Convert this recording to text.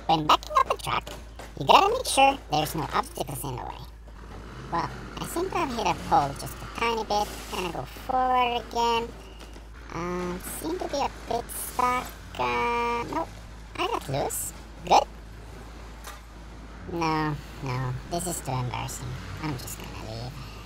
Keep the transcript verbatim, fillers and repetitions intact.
when backing up a truck, you gotta make sure there's no obstacles in the way. Well, I seem to have hit a pole just a tiny bit. Gonna go forward again. Um, seem to be a bit stuck. Uh, nope, I got loose. Good? No, no, this is too embarrassing. I'm just gonna leave.